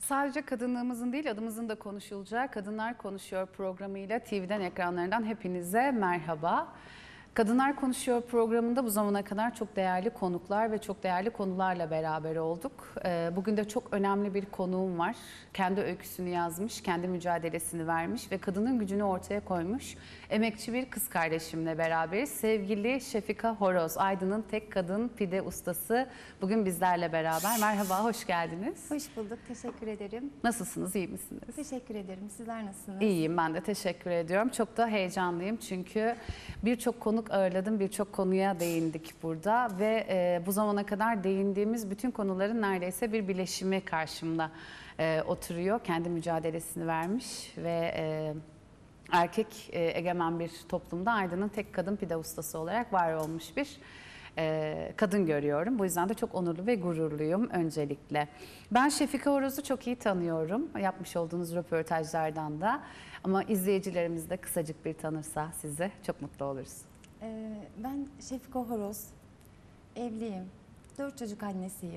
Sadece kadınlığımızın değil, adımızın da konuşulacağı Kadınlar Konuşuyor programıyla TV'den ekranlarından hepinize merhaba. Kadınlar Konuşuyor programında bu zamana kadar çok değerli konuklar ve çok değerli konularla beraber olduk. Bugün de çok önemli bir konuğum var. Kendi öyküsünü yazmış, kendi mücadelesini vermiş ve kadının gücünü ortaya koymuş emekçi bir kız kardeşimle beraberiz. Sevgili Şefika Horoz, Aydın'ın tek kadın pide ustası bugün bizlerle beraber. Merhaba, hoş geldiniz. Hoş bulduk, teşekkür ederim. Nasılsınız, iyi misiniz? Teşekkür ederim. Sizler nasılsınız? İyiyim, ben de teşekkür ediyorum. Çok da heyecanlıyım çünkü birçok konuk ağırladım, birçok konuya değindik burada ve bu zamana kadar değindiğimiz bütün konuların neredeyse bir bileşimi karşımda oturuyor. Kendi mücadelesini vermiş ve erkek egemen bir toplumda Aydın'ın tek kadın pide ustası olarak var olmuş bir kadın görüyorum. Bu yüzden de çok onurlu ve gururluyum öncelikle. Ben Şefika Horoz'u çok iyi tanıyorum. Yapmış olduğunuz röportajlardan da. Ama izleyicilerimiz de kısacık bir tanırsa sizi çok mutlu oluruz. Ben Şefika Horoz, evliyim, 4 çocuk annesiyim.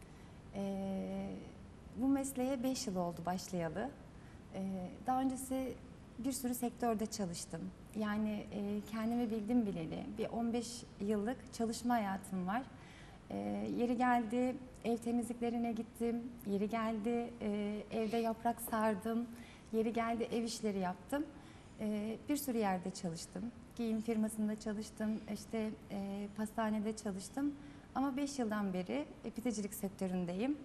Bu mesleğe 5 yıl oldu başlayalı. Daha öncesi bir sürü sektörde çalıştım. Yani kendimi bildim bileli bir 15 yıllık çalışma hayatım var. Yeri geldi ev temizliklerine gittim, yeri geldi evde yaprak sardım, yeri geldi ev işleri yaptım. Bir sürü yerde çalıştım. Giyim firmasında çalıştım, işte pastanede çalıştım. Ama 5 yıldan beri pidecilik sektöründeyim.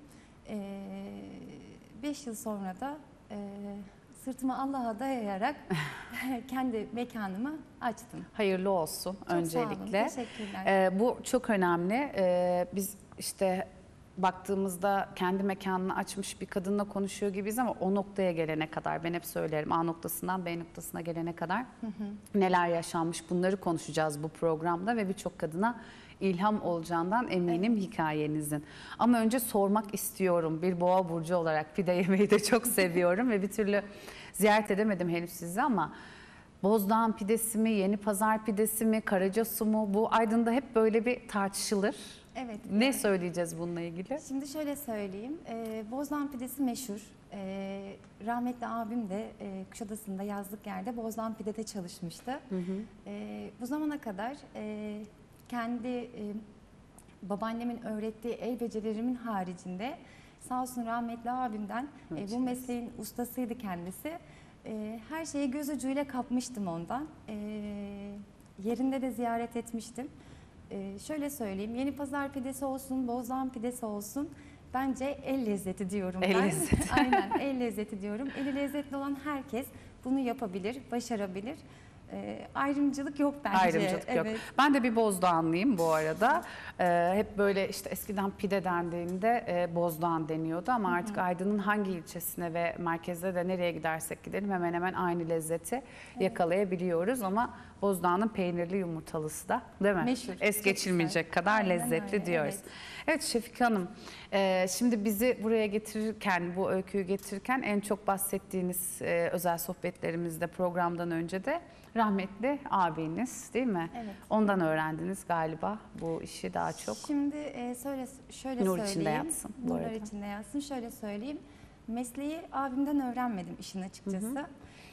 5 yıl sonra da sırtımı Allah'a dayayarak kendi mekanımı açtım. Hayırlı olsun Çok öncelikle. sağ olun, teşekkürler. Bu çok önemli. Biz işte baktığımızda kendi mekanını açmış bir kadınla konuşuyor gibiyiz ama o noktaya gelene kadar, ben hep söylerim, A noktasından B noktasına gelene kadar neler yaşanmış, bunları konuşacağız bu programda ve birçok kadına ilham olacağından eminim hikayenizin. Ama önce sormak istiyorum, bir boğa burcu olarak pide yemeyi de çok seviyorum ve bir türlü ziyaret edemedim henüz sizi ama Bozdağ pidesi mi, Yenipazar pidesi mi, Karacasu mu, bu Aydın'da hep böyle bir tartışılır. Evet. Ne söyleyeceğiz bununla ilgili? Şimdi şöyle söyleyeyim, Bozdan pidesi meşhur. Rahmetli abim de Kuşadası'nda yazlık yerde Bozdan Pide'de çalışmıştı. Bu zamana kadar kendi babaannemin öğrettiği el becerilerimin haricinde sağ olsun rahmetli abimden bu mesleğin ustasıydı kendisi. Her şeyi göz ucuyla kapmıştım ondan. Yerinde de ziyaret etmiştim. Şöyle söyleyeyim, Yenipazar pidesi olsun, Bozdan pidesi olsun, bence el lezzeti diyorum El ben. lezzeti. Aynen, el lezzeti diyorum. Eli lezzetli olan herkes bunu yapabilir, başarabilir. Ayrımcılık yok bence. Ayrımcılık yok. Ben de bir Bozdağ'lıyım bu arada. Hep böyle işte eskiden pide dendiğinde Bozdağ deniyordu ama artık Aydın'ın hangi ilçesine ve merkezde de nereye gidersek gidelim hemen hemen aynı lezzeti yakalayabiliyoruz ama Bozdağ'ın peynirli yumurtalısı da değil mi? Meşhur. Es geçilmeyecek kadar Aynen lezzetli öyle, diyoruz. Evet Şefika Hanım, şimdi bizi buraya getirirken, bu öyküyü getirirken en çok bahsettiğiniz özel sohbetlerimizde programdan önce de rahmetli abiniz değil mi? Evet. Ondan öğrendiniz galiba bu işi daha çok. Şimdi şöyle Nur söyleyeyim. içinde yatsın bu Nurlar arada. içinde yatsın. Şöyle söyleyeyim. Mesleği abimden öğrenmedim işin açıkçası.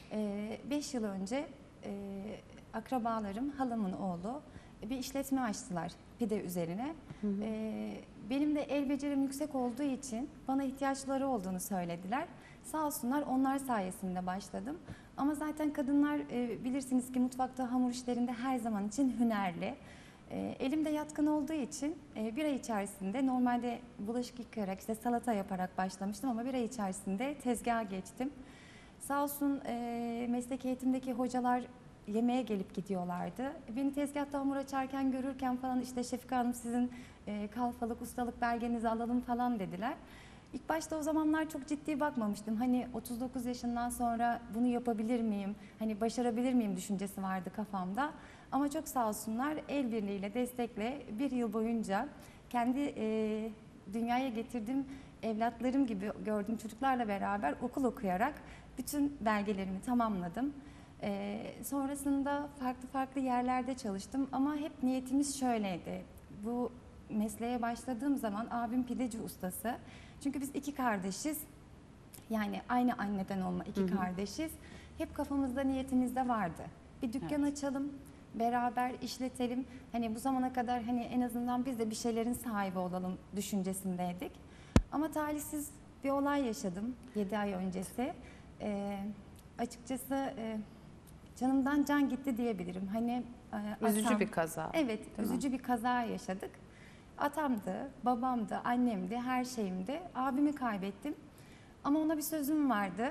5 yıl önce akrabalarım, halamın oğlu bir işletme açtılar pide üzerine. Benim de el becerim yüksek olduğu için bana ihtiyaçları olduğunu söylediler. Sağ olsunlar, onlar sayesinde başladım. Ama zaten kadınlar bilirsiniz ki mutfakta hamur işlerinde her zaman için hünerli. Elimde yatkın olduğu için bir ay içerisinde normalde bulaşık yıkayarak işte salata yaparak başlamıştım ama bir ay içerisinde tezgaha geçtim. Sağ olsun meslek eğitimdeki hocalar yemeğe gelip gidiyorlardı. Beni tezgahta hamur açarken görürken falan işte Şefika Hanım sizin kalfalık, ustalık belgenizi alalım falan dediler. İlk başta o zamanlar çok ciddi bakmamıştım. Hani 39 yaşından sonra bunu yapabilir miyim, hani başarabilir miyim düşüncesi vardı kafamda. Ama çok sağ olsunlar el birliğiyle, destekle bir yıl boyunca kendi dünyaya getirdiğim evlatlarım gibi gördüğüm çocuklarla beraber okul okuyarak bütün belgelerimi tamamladım. Sonrasında farklı yerlerde çalıştım ama hep niyetimiz şöyleydi. Bu mesleğe başladığım zaman abim pideci ustası. Çünkü biz iki kardeşiz. Yani aynı anneden olma iki kardeşiz. Hep kafamızda, niyetimizde vardı. Bir dükkan açalım, beraber işletelim. Hani bu zamana kadar hani en azından biz de bir şeylerin sahibi olalım düşüncesindeydik. Ama talihsiz bir olay yaşadım 7 ay öncesi. Açıkçası canımdan can gitti diyebilirim. Hani Üzücü bir kaza. Evet, Değil mi? üzücü bir kaza yaşadık. Atamdı, babamdı, annemdi, her şeyimdi. Abimi kaybettim. Ama ona bir sözüm vardı.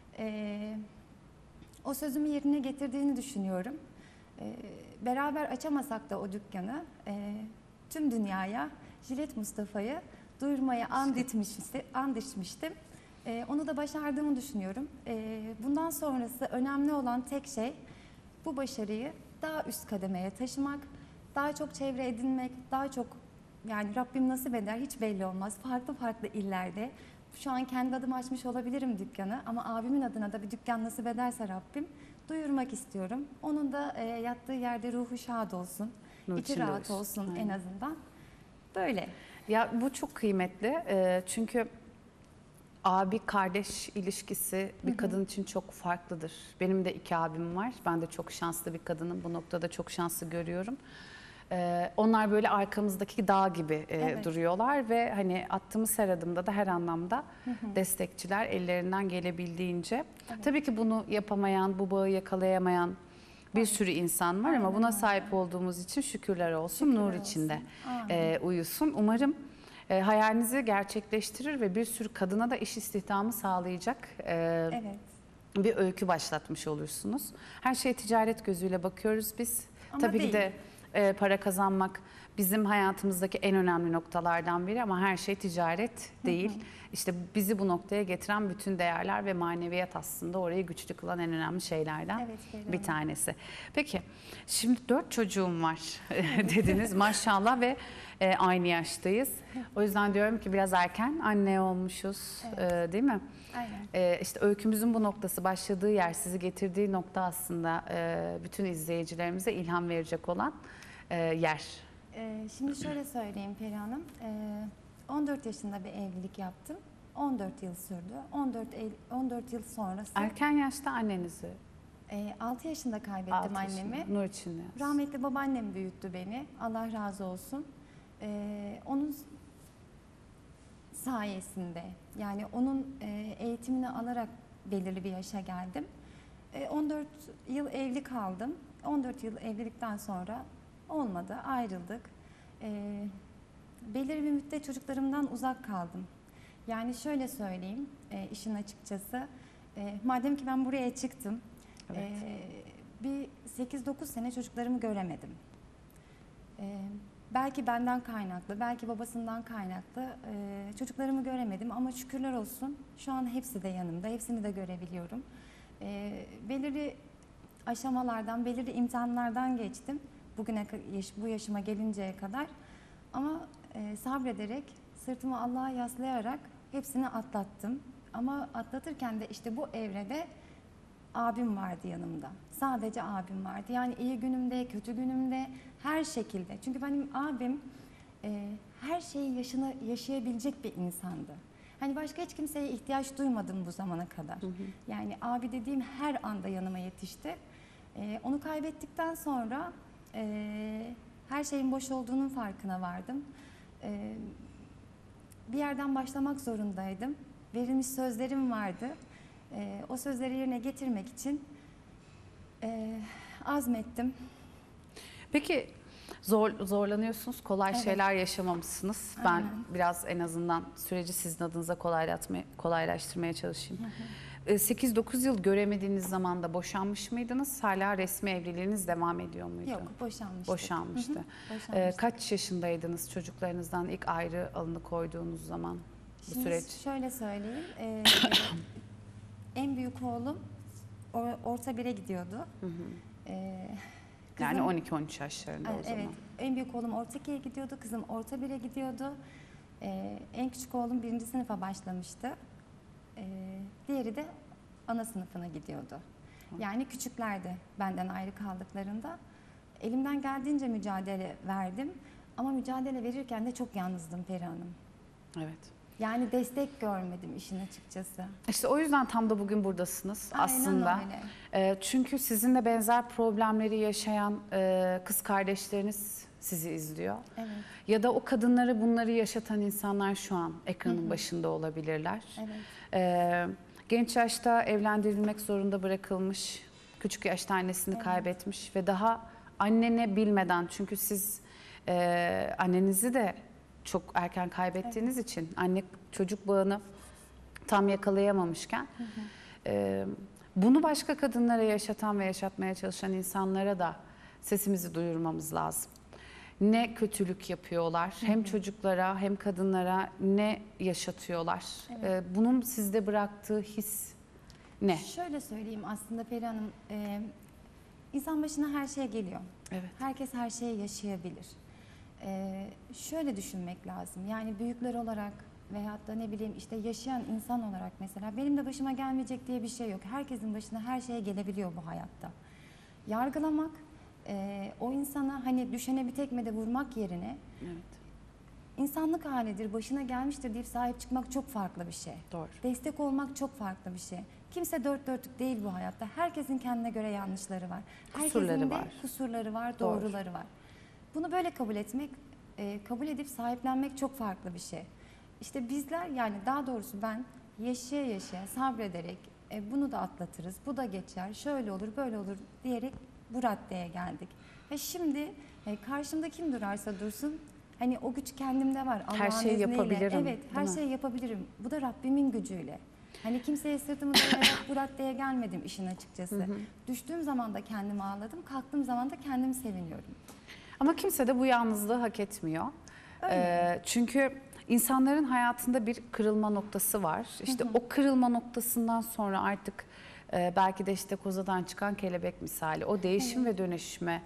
O sözümü yerine getirdiğini düşünüyorum. Beraber açamasak da o dükkanı tüm dünyaya Jilet Mustafa'yı duyurmaya and içmiştim. Onu da başardığımı düşünüyorum. Bundan sonrası önemli olan tek şey bu başarıyı daha üst kademeye taşımak, daha çok çevre edinmek, daha çok yani Rabbim nasip eder hiç belli olmaz. Farklı farklı illerde şu an kendi adıma açmış olabilirim dükkanı ama abimin adına da bir dükkan nasip ederse Rabbim duyurmak istiyorum. Onun da yattığı yerde ruhu şad olsun, Nur içi içinde rahat olsun en Aynen. azından. Böyle. Ya bu çok kıymetli. Çünkü abi kardeş ilişkisi bir kadın için çok farklıdır. Benim de 2 abim var. Ben de çok şanslı bir kadınım. Bu noktada çok şanslı görüyorum. Onlar böyle arkamızdaki dağ gibi Evet. duruyorlar ve hani attığımız her adımda da her anlamda destekçiler ellerinden gelebildiğince. Evet. Tabii ki bunu yapamayan, bu bağı yakalayamayan bir sürü insan var ama Aynen buna öyle. sahip olduğumuz için şükürler olsun, Şükürler nur olsun. içinde Amin. uyusun. Umarım hayalinizi gerçekleştirir ve bir sürü kadına da iş istihdamı sağlayacak Evet. bir öykü başlatmış olursunuz. Her şeye ticaret gözüyle bakıyoruz biz. Ama Tabii değil. ki de para kazanmak bizim hayatımızdaki en önemli noktalardan biri ama her şey ticaret değil. İşte bizi bu noktaya getiren bütün değerler ve maneviyat aslında orayı güçlü kılan en önemli şeylerden Evet, Feride bir Hanım. tanesi. Peki şimdi 4 çocuğum var dediniz maşallah ve aynı yaştayız. O yüzden diyorum ki biraz erken anne olmuşuz değil mi? Aynen. İşte öykümüzün bu noktası başladığı yer, sizi getirdiği nokta aslında bütün izleyicilerimize ilham verecek olan yer. Şimdi şöyle söyleyeyim Peri Hanım. 14 yaşında bir evlilik yaptım. 14 yıl sürdü. 14 yıl sonrası Erken yaşta annenizi 6 yaşında kaybettim 6 yaşında, annemi. nur içinde. Rahmetli babaannem büyüttü beni. Allah razı olsun. Onun sayesinde yani onun eğitimini alarak belirli bir yaşa geldim. 14 yıl evli kaldım. 14 yıl evlilikten sonra olmadı, ayrıldık. Belirli bir müddet çocuklarımdan uzak kaldım. Yani şöyle söyleyeyim işin açıkçası. Madem ki ben buraya çıktım, Evet. bir 8-9 sene çocuklarımı göremedim. Belki benden kaynaklı, belki babasından kaynaklı çocuklarımı göremedim ama şükürler olsun şu an hepsi de yanımda, hepsini de görebiliyorum. Belirli aşamalardan, belirli imtihanlardan geçtim bu yaşıma gelinceye kadar ama sabrederek, sırtımı Allah'a yaslayarak hepsini atlattım. Ama atlatırken de işte bu evrede abim vardı yanımda. Sadece abim vardı. Yani iyi günümde, kötü günümde, her şekilde. Çünkü benim abim her şeyi yaşayabilecek bir insandı. Hani başka hiç kimseye ihtiyaç duymadım bu zamana kadar. Yani abi dediğim her anda yanıma yetişti. Onu kaybettikten sonra her şeyin boş olduğunun farkına vardım. Bir yerden başlamak zorundaydım. Verilmiş sözlerim vardı. O sözleri yerine getirmek için azmettim. Peki zorlanıyorsunuz, kolay Evet. şeyler yaşamamışsınız. Aynen. Ben biraz en azından süreci sizin adınıza kolaylaştırmaya çalışayım. 8-9 yıl göremediğiniz zaman da boşanmış mıydınız? Hala resmi evliliğiniz devam ediyor muydu? Yok, boşanmıştık. Boşanmıştı. Boşanmıştık. Kaç yaşındaydınız çocuklarınızdan ilk ayrı alıkoyduğunuz zaman bu Şimdi süreç? şöyle söyleyeyim. En büyük oğlum orta bire gidiyordu. Yani Kızım- 12-13 yaşlarında o zaman. Evet, en büyük oğlum orta 2'ye gidiyordu, kızım orta 1'e gidiyordu. En küçük oğlum 1. sınıfa başlamıştı. Diğeri de ana sınıfına gidiyordu. Yani küçüklerdi benden ayrı kaldıklarında. Elimden geldiğince mücadele verdim. Ama mücadele verirken de çok yalnızdım Peri Hanım. Evet. Yani destek görmedim işin açıkçası. İşte o yüzden tam da bugün buradasınız Aynen aslında. öyle. Çünkü sizinle benzer problemleri yaşayan kız kardeşleriniz sizi izliyor. Evet. Ya da o kadınları bunları yaşatan insanlar şu an ekranın başında olabilirler. Evet. Genç yaşta evlendirilmek zorunda bırakılmış, küçük yaşta annesini kaybetmiş ve daha annene bilmeden, çünkü siz annenizi de çok erken kaybettiğiniz için anne çocuk bağını tam yakalayamamışken bunu başka kadınlara yaşatan ve yaşatmaya çalışan insanlara da sesimizi duyurmamız lazım. Ne kötülük yapıyorlar, hem çocuklara hem kadınlara ne yaşatıyorlar. Bunun sizde bıraktığı his ne? Şöyle söyleyeyim aslında Peri Hanım, insan başına her şey geliyor. Evet. Herkes her şeyi yaşayabilir. Şöyle düşünmek lazım. Yani büyükler olarak veyahut da ne bileyim işte yaşayan insan olarak mesela benim de başıma gelmeyecek diye bir şey yok. Herkesin başına her şey gelebiliyor bu hayatta. Yargılamak, o insana hani düşene bir tekme de vurmak yerine Evet. insanlık halidir, başına gelmiştir deyip sahip çıkmak çok farklı bir şey. Doğru. Destek olmak çok farklı bir şey. Kimse dört dörtlük değil bu hayatta. Herkesin kendine göre yanlışları var. Kusurları Herkesin de var. kusurları var, Doğru. doğruları var. Bunu böyle kabul etmek, kabul edip sahiplenmek çok farklı bir şey. İşte bizler, yani daha doğrusu ben yaşaya yaşaya sabrederek bunu da atlatırız, bu da geçer, şöyle olur, böyle olur diyerek bu raddeye geldik. Ve şimdi karşımda kim durarsa dursun, hani o güç kendimde var. Her Allah'ın şeyi izniyle. yapabilirim, Evet, her değil mi? şeyi yapabilirim. Bu da Rabbimin gücüyle. Hani kimseye sırtımı dayayarak bu raddeye gelmedim işin açıkçası. Düştüğüm zaman da kendimi ağladım, kalktığım zaman da kendimi seviniyorum. Ama kimse de bu yalnızlığı hak etmiyor. Çünkü insanların hayatında bir kırılma noktası var. İşte o kırılma noktasından sonra artık belki de işte kozadan çıkan kelebek misali o değişim ve dönüşüme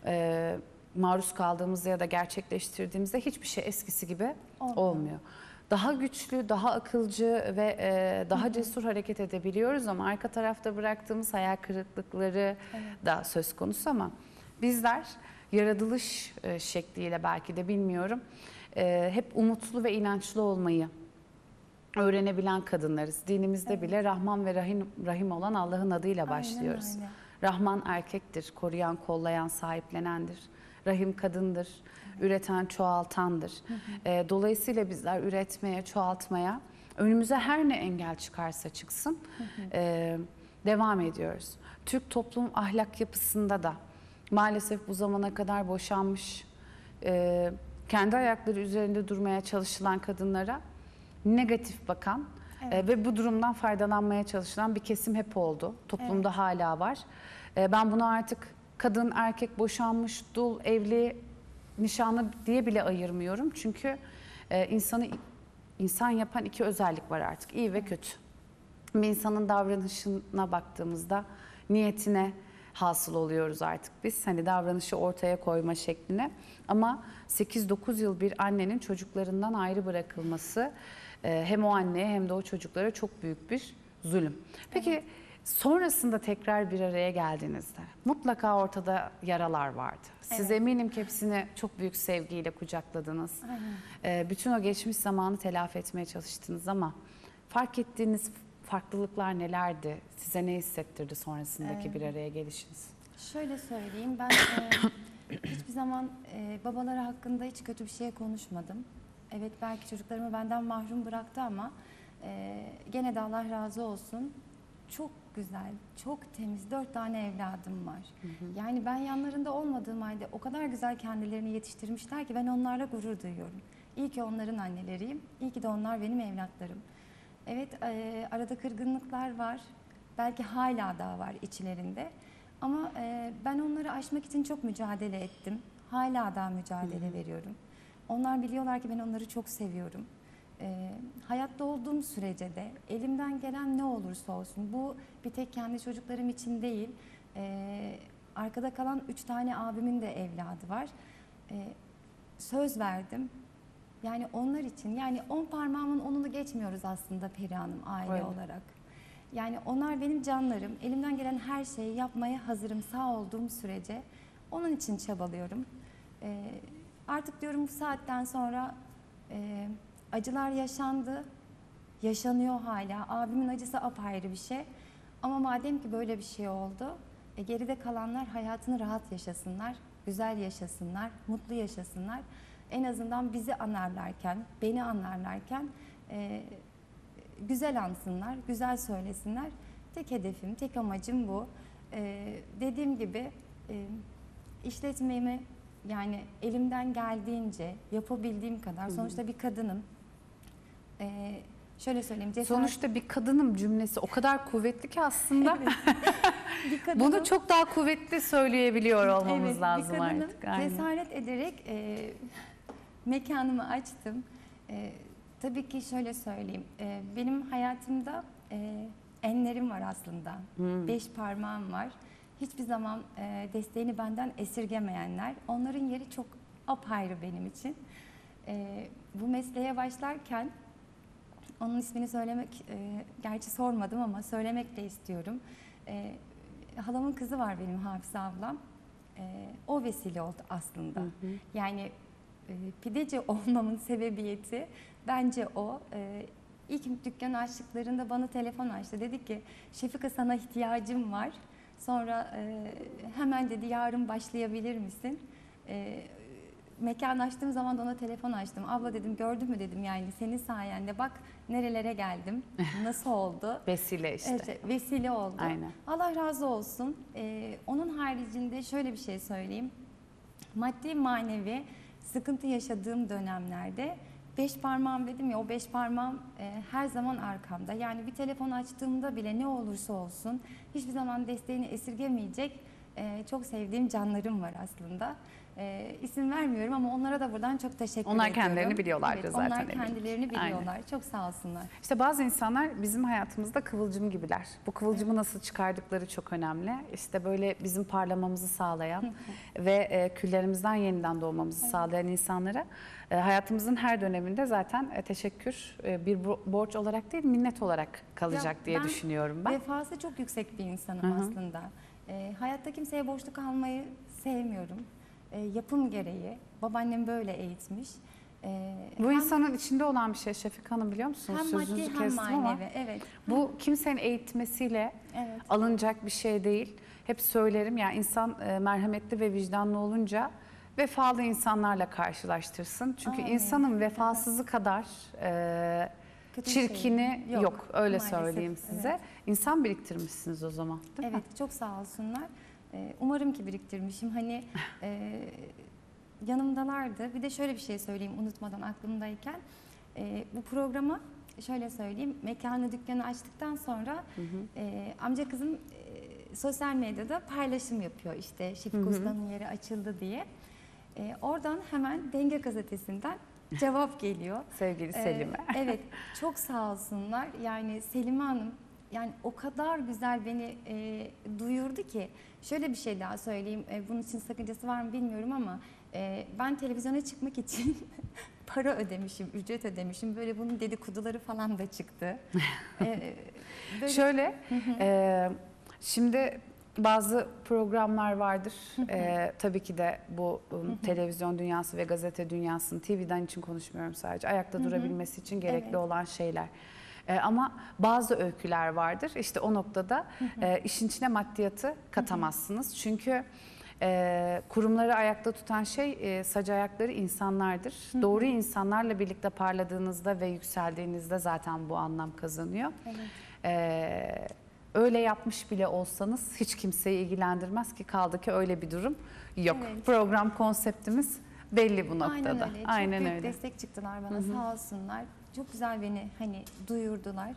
maruz kaldığımızda ya da gerçekleştirdiğimizde hiçbir şey eskisi gibi olmuyor. Daha güçlü, daha akılcı ve daha cesur hareket edebiliyoruz ama arka tarafta bıraktığımız hayal kırıklıkları da söz konusu ama bizler yaratılış şekliyle belki de bilmiyorum hep umutlu ve inançlı olmayı öğrenebilen kadınlarız. Dinimizde bile Rahman ve Rahim olan Allah'ın adıyla başlıyoruz. Aynen öyle. Rahman erkektir, koruyan, kollayan, sahiplenendir. Rahim kadındır, üreten, çoğaltandır. Dolayısıyla bizler üretmeye, çoğaltmaya, önümüze her ne engel çıkarsa çıksın devam ediyoruz. Türk toplum ahlak yapısında da maalesef bu zamana kadar boşanmış, kendi ayakları üzerinde durmaya çalışılan kadınlara negatif bakan ve bu durumdan faydalanmaya çalışılan bir kesim hep oldu. Toplumda hala var. Ben bunu artık kadın, erkek, boşanmış, dul, evli, nişanlı diye bile ayırmıyorum. Çünkü insanı insan yapan iki özellik var artık, iyi ve kötü. Bir insanın davranışına baktığımızda niyetine hasıl oluyoruz artık biz. Hani davranışı ortaya koyma şekline. Ama 8-9 yıl bir annenin çocuklarından ayrı bırakılması hem o anneye hem de o çocuklara çok büyük bir zulüm. Peki sonrasında tekrar bir araya geldiğinizde mutlaka ortada yaralar vardı. Siz eminim ki hepsini çok büyük sevgiyle kucakladınız. Bütün o geçmiş zamanı telafi etmeye çalıştınız ama fark ettiğiniz farklılıklar nelerdi? Size ne hissettirdi sonrasındaki bir araya gelişiniz? Şöyle söyleyeyim, ben hiçbir zaman babaları hakkında hiç kötü bir şey konuşmadım. Evet, belki çocuklarımı benden mahrum bıraktı ama gene de Allah razı olsun. Çok güzel, çok temiz 4 tane evladım var. Yani ben yanlarında olmadığım halde o kadar güzel kendilerini yetiştirmişler ki ben onlarla gurur duyuyorum. İyi ki onların anneleriyim, iyi ki de onlar benim evlatlarım. Evet, arada kırgınlıklar var, belki hala daha var içlerinde. Ama ben onları aşmak için çok mücadele ettim. Hala daha mücadele veriyorum. Onlar biliyorlar ki ben onları çok seviyorum. Hayatta olduğum sürece de elimden gelen ne olursa olsun, bu bir tek kendi çocuklarım için değil, arkada kalan 3 tane abimin de evladı var. Söz verdim. Yani onlar için, yani 10 parmağımın onunu geçmiyoruz aslında Peri Hanım aile Öyle. olarak. Yani onlar benim canlarım. Elimden gelen her şeyi yapmaya hazırım sağ olduğum sürece. Onun için çabalıyorum. Artık diyorum bu saatten sonra acılar yaşandı, yaşanıyor hala. Abimin acısı apayrı bir şey. Ama madem ki böyle bir şey oldu, geride kalanlar hayatını rahat yaşasınlar, güzel yaşasınlar, mutlu yaşasınlar. En azından bizi anarlarken, beni anarlarken güzel ansınlar, güzel söylesinler. Tek hedefim, tek amacım bu. Dediğim gibi işletmemi yani elimden geldiğince yapabildiğim kadar, sonuçta bir kadınım. Şöyle söyleyeyim. Sonuçta bir kadınım cümlesi o kadar kuvvetli ki aslında. Bir kadınım, Bunu çok daha kuvvetli söyleyebiliyor olmamız evet, lazım bir kadınım, artık. Aynen. cesaret ederek mekanımı açtım. Tabii ki şöyle söyleyeyim. Benim hayatımda enlerim var aslında. 5 parmağım var. Hiçbir zaman desteğini benden esirgemeyenler. Onların yeri çok apayrı benim için. Bu mesleğe başlarken onun ismini söylemek, gerçi sormadım ama söylemek de istiyorum. Halamın kızı var benim, Hafize ablam. O vesile oldu aslında. Yani pideci olmamın sebebiyeti bence o. İlk dükkanı açtıklarında bana telefon açtı. Dedi ki Şefika, sana ihtiyacım var. Sonra hemen dedi yarın başlayabilir misin? Mekan açtığım zaman da ona telefon açtım. Abla dedim, gördün mü dedim, yani senin sayende bak nerelere geldim. Nasıl oldu? Vesile işte. Evet, vesile oldu. Aynen. Allah razı olsun. Onun haricinde şöyle bir şey söyleyeyim. Maddi manevi sıkıntı yaşadığım dönemlerde 5 parmağım dedim ya, o 5 parmağım her zaman arkamda. Yani bir telefon açtığımda bile ne olursa olsun hiçbir zaman desteğini esirgemeyecek çok sevdiğim canlarım var aslında. İsim vermiyorum ama onlara da buradan çok teşekkür ediyorum. Onlar kendilerini biliyorlardır evet, zaten. Onlar eminim. kendilerini biliyorlar. Aynen. Çok sağ olsunlar. İşte bazı insanlar bizim hayatımızda kıvılcım gibiler. Bu kıvılcımı nasıl çıkardıkları çok önemli. İşte böyle bizim parlamamızı sağlayan ve küllerimizden yeniden doğmamızı sağlayan insanlara hayatımızın her döneminde zaten teşekkür bir borç olarak değil, minnet olarak kalacak diye düşünüyorum ben. Vefası çok yüksek bir insanım aslında. Hayatta kimseye borçlu kalmayı sevmiyorum. Yapım gereği. Babaannem böyle eğitmiş. Bu insanın içinde olan bir şey Şefika Hanım, biliyor musunuz? Hem Sözünüzü maddi hem kestim ama manevi. Evet. bu kimsenin eğitmesiyle Evet. alınacak bir şey değil. Hep söylerim ya, insan merhametli ve vicdanlı olunca vefalı insanlarla karşılaştırsın. Çünkü Amin. insanın vefasızı kadar Kötü bir şey çirkini yok. Öyle maalesef. söyleyeyim size. Evet. İnsan biriktirmişsiniz o zaman, değil mi? Evet, çok sağ olsunlar. Umarım ki biriktirmişim. Hani yanımdalardı. Bir de şöyle bir şey söyleyeyim unutmadan aklımdayken. Bu programı şöyle söyleyeyim. Mekanı, dükkanı açtıktan sonra amca kızım sosyal medyada paylaşım yapıyor. İşte Şefika Usta'nın yeri açıldı diye. Oradan hemen Denge Gazetesi'nden cevap geliyor. Sevgili Selime. Evet, çok sağ olsunlar. Yani Selime Hanım yani o kadar güzel beni duyurdu ki. Şöyle bir şey daha söyleyeyim. Bunun için sakıncası var mı bilmiyorum ama ben televizyona çıkmak için para ödemişim, ücret ödemişim. Böyle bunun dedikoduları falan da çıktı. Böyle... Şöyle, şimdi bazı programlar vardır. Tabii ki de bu televizyon dünyası ve gazete dünyasının, TV'den için konuşmuyorum sadece, ayakta durabilmesi için gerekli olan şeyler. Ama bazı öyküler vardır. İşte o noktada işin içine maddiyatı katamazsınız. Çünkü kurumları ayakta tutan şey sac ayakları insanlardır. Doğru insanlarla birlikte parladığınızda ve yükseldiğinizde zaten bu anlam kazanıyor. Öyle yapmış bile olsanız hiç kimseyi ilgilendirmez ki, kaldı ki öyle bir durum yok. Evet. Program konseptimiz belli bu noktada. Aynen öyle. Aynen Çok büyük öyle. destek çıktılar bana, sağ olsunlar. Çok güzel beni hani duyurdular.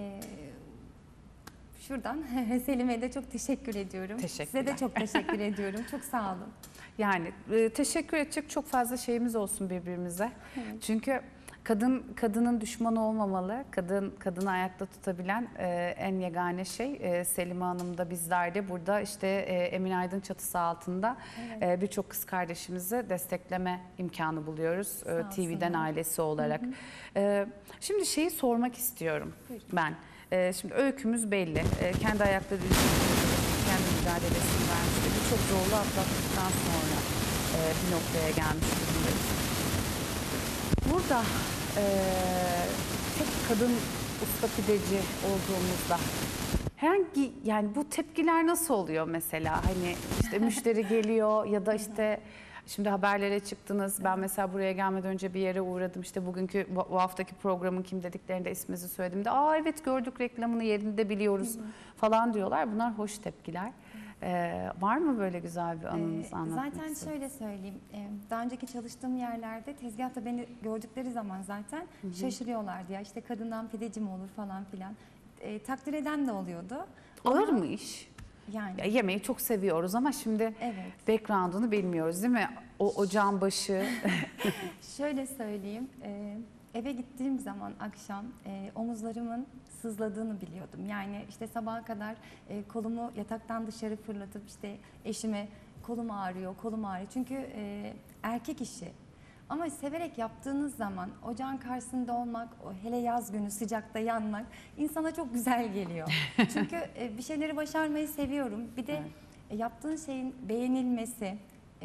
Şuradan Selime'ye de çok teşekkür ediyorum. Size de çok teşekkür ediyorum. Çok sağ olun. Yani teşekkür edecek çok fazla şeyimiz olsun birbirimize. Evet. Çünkü kadının düşmanı olmamalı. Kadını ayakta tutabilen en yegane şey Selime Hanım da bizler de burada işte Emin Aydın çatısı altında birçok kız kardeşimizi destekleme imkanı buluyoruz TV'den ailesi olarak. Şimdi şeyi sormak istiyorum ben. Şimdi öykümüz belli. Kendi ayakları üzerinde kendi mücadelesini vermiş ve birçok zorluğu atlattıktan sonra bir noktaya gelmiş durumdayız. Burada tek kadın usta pideci olduğumuzda herhangi yani bu tepkiler nasıl oluyor mesela? Hani işte müşteri geliyor ya da işte şimdi haberlere çıktınız. Ben mesela buraya gelmeden önce bir yere uğradım. İşte bugünkü bu haftaki programın kim dediklerinde isminizi söylediğimde aa evet gördük reklamını yerinde biliyoruz falan diyorlar. Bunlar hoş tepkiler. Var mı böyle güzel bir anınız anlatmak Zaten istediğiniz? şöyle söyleyeyim. Daha önceki çalıştığım yerlerde tezgahta beni gördükleri zaman zaten şaşırıyorlardı. Ya işte kadından pideci mi olur falan filan. Takdir eden de oluyordu. Ağır Ama mı iş? Yani Ya yemeği çok seviyoruz ama şimdi evet. background'unu bilmiyoruz değil mi? O ocağın başı. Şöyle söyleyeyim. Eve gittiğim zaman akşam omuzlarımın sızladığını biliyordum. Yani işte sabaha kadar kolumu yataktan dışarı fırlatıp işte eşime kolum ağrıyor, kolum ağrıyor. Çünkü erkek işi. Ama severek yaptığınız zaman ocağın karşısında olmak, o hele yaz günü sıcakta yanmak insana çok güzel geliyor. Çünkü bir şeyleri başarmayı seviyorum. Bir de yaptığın şeyin beğenilmesi,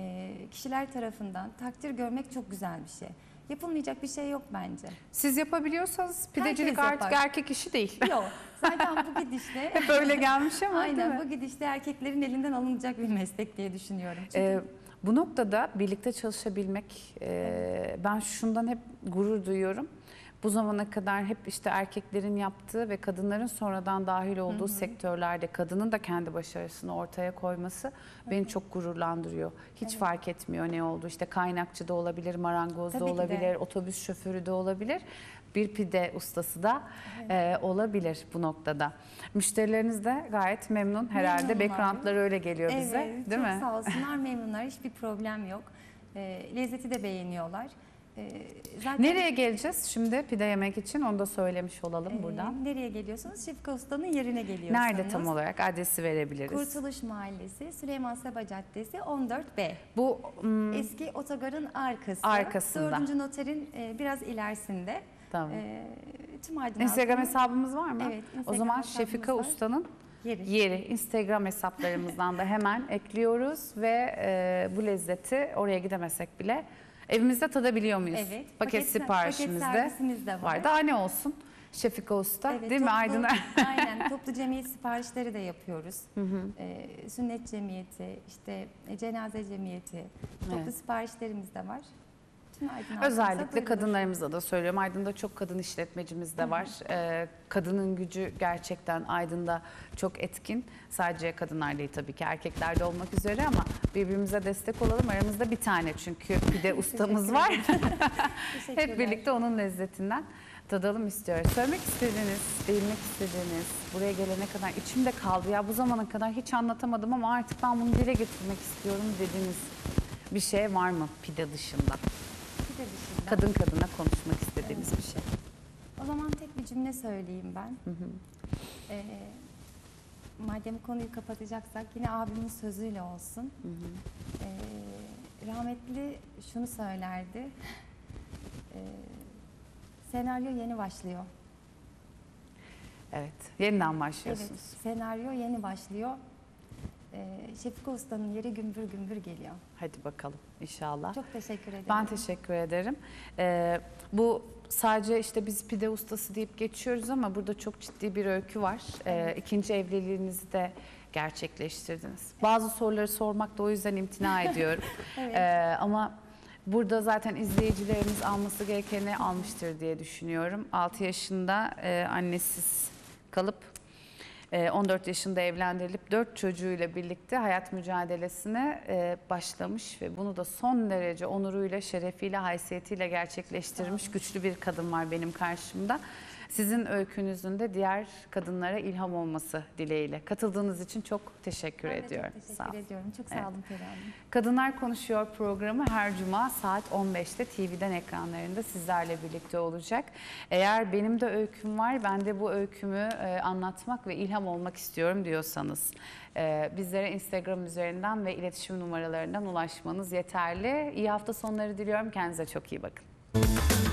kişiler tarafından takdir görmek çok güzel bir şey. Yapılmayacak bir şey yok bence. Siz yapabiliyorsanız pidecilik Herkes artık yapar. erkek işi değil. Yok. Zaten bu gidişle Hep öyle gelmiş ama değil aynen mi? bu gidişle erkeklerin elinden alınacak bir meslek diye düşünüyorum. Çünkü Bu noktada birlikte çalışabilmek, ben şundan hep gurur duyuyorum. Bu zamana kadar hep işte erkeklerin yaptığı ve kadınların sonradan dahil olduğu sektörlerde kadının da kendi başarısını ortaya koyması beni çok gururlandırıyor. Hiç fark etmiyor ne oldu. İşte kaynakçı da olabilir, marangoz da Tabii ki de. olabilir, otobüs şoförü de olabilir. Bir pide ustası da olabilir bu noktada. Müşterileriniz de gayet memnun herhalde. Memnunlar. Background'ları öyle geliyor bize, evet, değil çok mi? sağ olsunlar, memnunlar. Hiçbir problem yok. Lezzeti de beğeniyorlar. Zaten Nereye geleceğiz şimdi pide yemek için onu da söylemiş olalım buradan. nereye geliyorsunuz? Şefika Usta'nın yerine geliyorsunuz. Nerede tam olarak adresi verebiliriz? Kurtuluş Mahallesi, Süleyman Seba Caddesi 14B. Bu Eski otogarın Arkasında. 4. noterin biraz ilerisinde. tamam. Tüm Aydın Instagram halkının hesabımız var mı? Evet, O Instagram zaman hesabımız Şefika var. Usta'nın yeri. yeri Instagram hesaplarımızdan da hemen ekliyoruz ve bu lezzeti oraya gidemesek bile evimizde tadabiliyor muyuz? Evet. Paket siparişimiz paket de servisimiz de var. var. Daha ne olsun? Şefika Usta Evet, değil mi toplu- Aydın? Aynen. Toplu cemiyet siparişleri de yapıyoruz. Sünnet cemiyeti, işte cenaze cemiyeti, toplu Evet. siparişlerimiz de var. Tüm Aydın halkımıza Özellikle duyurulur. kadınlarımıza da söylüyorum. Aydın'da çok kadın işletmecimiz de var. Kadının gücü gerçekten Aydın'da çok etkin. Sadece kadınlar değil tabii ki erkekler de olmak üzere ama birbirimize destek olalım. Aramızda bir tane çünkü pide ustamız var. Teşekkürler. Hep birlikte onun lezzetinden tadalım istiyoruz. Söylemek istediğiniz, değinmek istediğiniz, buraya gelene kadar içimde kaldı. Ya bu zamana kadar hiç anlatamadım ama artık ben bunu dile getirmek istiyorum dediğiniz bir şey var mı pide dışında? Pide dışında. Kadın kadına konuşmak istediğimiz bir şey. O zaman tek bir cümle söyleyeyim ben. Madem konuyu kapatacaksak yine abimin sözüyle olsun. Rahmetli şunu söylerdi. Senaryo yeni başlıyor. Evet, yeniden Evet, başlıyorsunuz. senaryo yeni başlıyor. Şefika Usta'nın yeri gümbür gümbür geliyor. Hadi bakalım inşallah. Çok teşekkür ederim. Ben teşekkür ederim. Bu sadece işte biz pide ustası deyip geçiyoruz ama burada çok ciddi bir öykü var. İkinci evliliğinizi de gerçekleştirdiniz. Bazı soruları sormakta o yüzden imtina ediyorum. Evet. Ama burada zaten izleyicilerimiz alması gerekeni almıştır diye düşünüyorum. 6 yaşında annesiz kalıp 14 yaşında evlendirilip 4 çocuğuyla birlikte hayat mücadelesine başlamış ve bunu da son derece onuruyla, şerefiyle, haysiyetiyle gerçekleştirmiş güçlü bir kadın var benim karşımda. Sizin öykünüzün de diğer kadınlara ilham olması dileğiyle. Katıldığınız için çok teşekkür Ben de ediyorum. çok Sağ teşekkür olun. ediyorum. Çok Evet. sağ olun Peri Hanım. Kadınlar Konuşuyor programı her cuma saat 15'te TV'den ekranlarında sizlerle birlikte olacak. Eğer benim de öyküm var, ben de bu öykümü anlatmak ve ilham olmak istiyorum diyorsanız bizlere Instagram üzerinden ve iletişim numaralarından ulaşmanız yeterli. İyi hafta sonları diliyorum. Kendinize çok iyi bakın.